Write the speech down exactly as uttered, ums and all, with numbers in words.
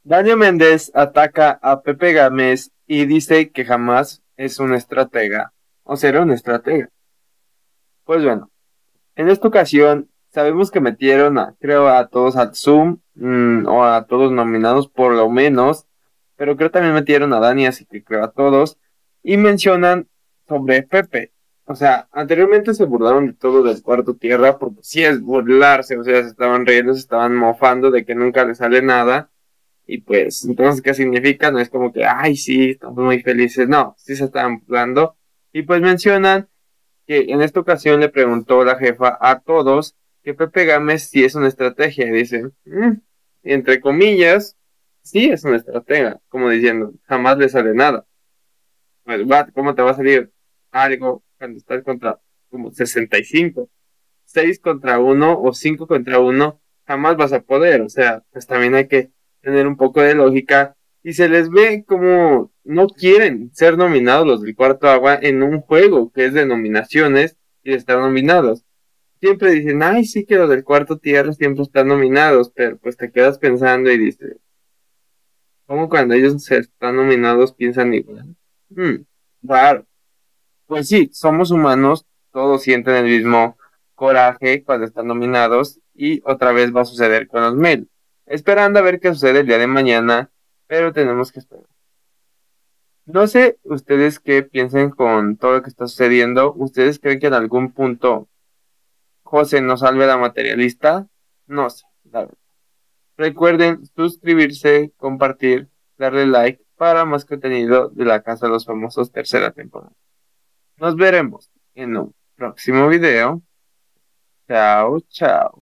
Daniel Méndez ataca a Pepe Gámez y dice que jamás es un estratega o será un estratega. Pues bueno, en esta ocasión sabemos que metieron a, creo, a todos al Zoom mmm, o a todos nominados por lo menos, pero creo también metieron a Dani, así que creo a todos, y mencionan sobre Pepe. O sea, anteriormente se burlaron de todo del Cuarto Tierra, porque sí es burlarse, o sea, se estaban riendo, se estaban mofando de que nunca le sale nada. Y pues, entonces, ¿qué significa? No es como que, ay, sí, estamos muy felices. No, sí se están burlando. Y pues mencionan que en esta ocasión le preguntó la jefa a todos que Pepe Gámez sí es una estrategia. Y dicen, "Mm", entre comillas, sí es una estratega. Como diciendo, jamás le sale nada. Pues, va, ¿cómo te va a salir algo cuando estás contra como sesenta y cinco? Seis contra uno o cinco contra uno, jamás vas a poder. O sea, pues también hay que tener un poco de lógica. Y se les ve como no quieren ser nominados los del Cuarto Agua en un juego que es de nominaciones y de estar nominados. Siempre dicen, ay, sí que los del Cuarto Tierra siempre están nominados, pero pues te quedas pensando y dices, ¿cómo cuando ellos se están nominados piensan igual? Hmm, raro. Pues sí, somos humanos, todos sienten el mismo coraje cuando están nominados y otra vez va a suceder con los Mel. Esperando a ver qué sucede el día de mañana, pero tenemos que esperar. No sé ustedes qué piensen con todo lo que está sucediendo. ¿Ustedes creen que en algún punto José nos salve la materialista? No sé, la verdad. Recuerden suscribirse, compartir, darle like para más contenido de la Casa de los Famosos tercera temporada. Nos veremos en un próximo video. Chao, chao.